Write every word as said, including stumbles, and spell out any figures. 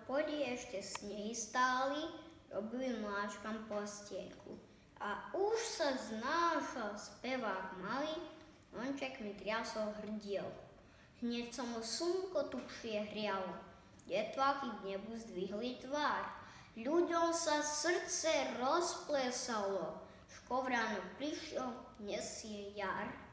poli ešte snehy stáli, robili mláčkam postielku. A už sa znášal spevák malý, onček mi triasol hrdiel. Hneď sa mu slnko tučie hrialo, detváky k nebu zdvihli tvár. Ľuďom sa srdce rozplesalo, škovránok prišiel, nesie jar.